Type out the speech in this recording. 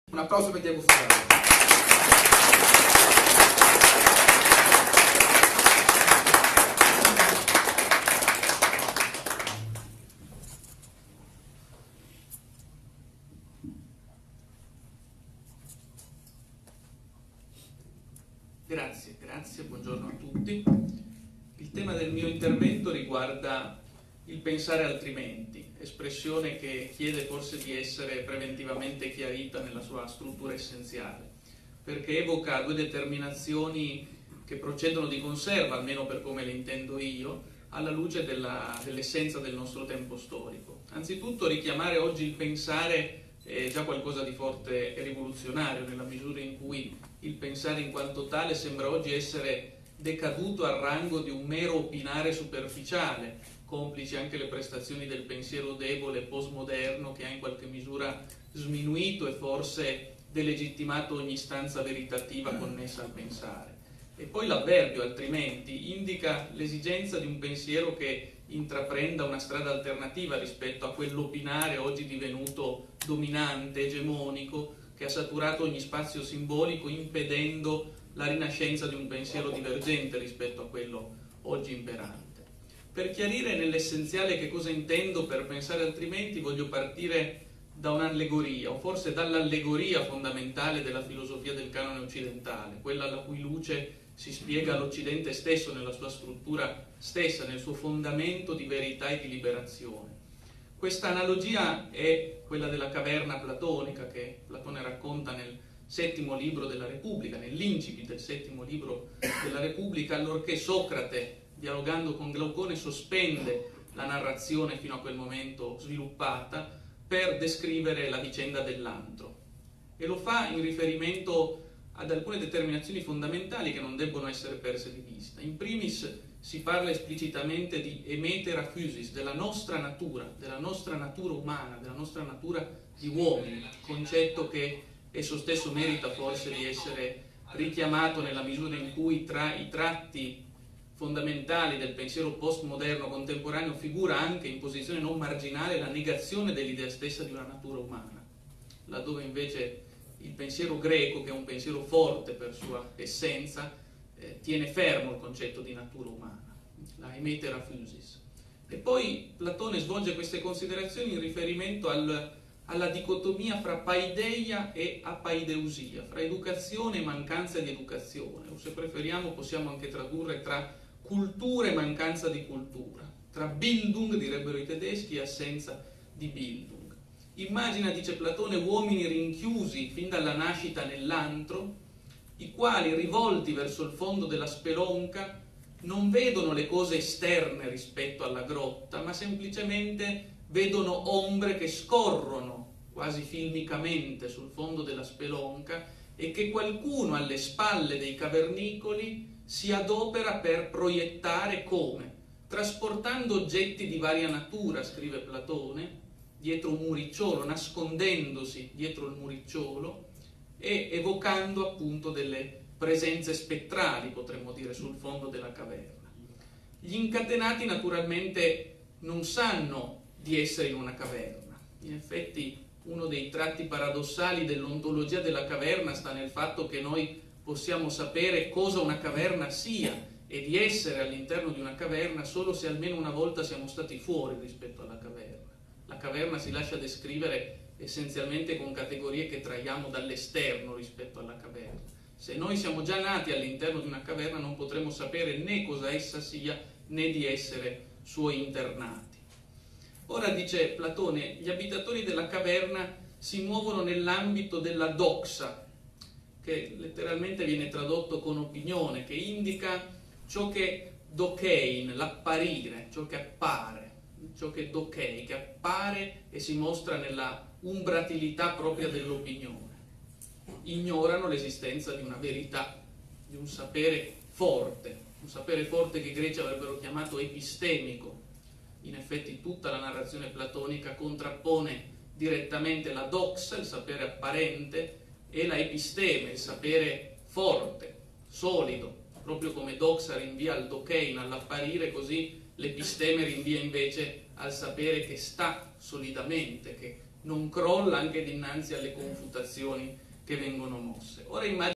Un applauso per Diego Ferrari. Grazie, buongiorno a tutti. Il tema del mio intervento riguarda il pensare altrimenti, espressione che chiede forse di essere preventivamente chiarita nella sua struttura essenziale, perché evoca due determinazioni che procedono di conserva, almeno per come le intendo io, alla luce dell'essenza del nostro tempo storico. Anzitutto richiamare oggi il pensare è già qualcosa di forte e rivoluzionario, nella misura in cui il pensare in quanto tale sembra oggi essere decaduto al rango di un mero opinare superficiale, complici anche le prestazioni del pensiero debole postmoderno che ha in qualche misura sminuito e forse delegittimato ogni istanza veritativa connessa al pensare. E poi l'avverbio altrimenti indica l'esigenza di un pensiero che intraprenda una strada alternativa rispetto a quell'opinare oggi divenuto dominante, egemonico, che ha saturato ogni spazio simbolico, impedendo la rinascenza di un pensiero divergente rispetto a quello oggi imperante. Per chiarire nell'essenziale che cosa intendo per pensare altrimenti, voglio partire da un'allegoria, o forse dall'allegoria fondamentale della filosofia del canone occidentale, quella alla cui luce si spiega l'Occidente stesso nella sua struttura stessa, nel suo fondamento di verità e di liberazione. Questa analogia è quella della caverna platonica che Platone racconta nel settimo libro della Repubblica, nell'incipit del settimo libro della Repubblica, allorché Socrate, dialogando con Glaucone, sospende la narrazione fino a quel momento sviluppata per descrivere la vicenda dell'antro. E lo fa in riferimento ad alcune determinazioni fondamentali che non debbono essere perse di vista. In primis si parla esplicitamente di emetera physis, della nostra natura umana, della nostra natura di uomini, concetto che esso stesso merita forse di essere richiamato nella misura in cui tra i tratti fondamentali del pensiero postmoderno contemporaneo figura anche in posizione non marginale la negazione dell'idea stessa di una natura umana, laddove invece il pensiero greco, che è un pensiero forte per sua essenza, tiene fermo il concetto di natura umana, la emetera physis. E poi Platone svolge queste considerazioni in riferimento alla dicotomia fra paideia e apaideusia, fra educazione e mancanza di educazione, o se preferiamo possiamo anche tradurre tra cultura e mancanza di cultura, tra Bildung, direbbero i tedeschi, e assenza di Bildung. Immagina, dice Platone, uomini rinchiusi fin dalla nascita nell'antro, i quali, rivolti verso il fondo della spelonca, non vedono le cose esterne rispetto alla grotta, ma semplicemente vedono ombre che scorrono quasi filmicamente sul fondo della spelonca e che qualcuno alle spalle dei cavernicoli si adopera per proiettare come? Trasportando oggetti di varia natura, scrive Platone, dietro un muricciolo, nascondendosi dietro il muricciolo e evocando appunto delle presenze spettrali, potremmo dire, sul fondo della caverna. Gli incatenati naturalmente non sanno di essere in una caverna. In effetti uno dei tratti paradossali dell'ontologia della caverna sta nel fatto che noi possiamo sapere cosa una caverna sia e di essere all'interno di una caverna solo se almeno una volta siamo stati fuori rispetto alla caverna. La caverna si lascia descrivere essenzialmente con categorie che traiamo dall'esterno rispetto alla caverna. Se noi siamo già nati all'interno di una caverna non potremo sapere né cosa essa sia né di essere suoi internati. Ora, dice Platone, gli abitatori della caverna si muovono nell'ambito della doxa, che letteralmente viene tradotto con opinione, che indica ciò che dokein, l'apparire, ciò che appare, ciò che dokei, che appare e si mostra nella umbratilità propria dell'opinione. Ignorano l'esistenza di una verità, di un sapere forte che i greci avrebbero chiamato epistemico. In effetti tutta la narrazione platonica contrappone direttamente la doxa, il sapere apparente, e la episteme, il sapere forte, solido, proprio come doxa rinvia al dokein, all'apparire, così l'episteme rinvia invece al sapere che sta solidamente, che non crolla anche dinanzi alle confutazioni che vengono mosse. Ora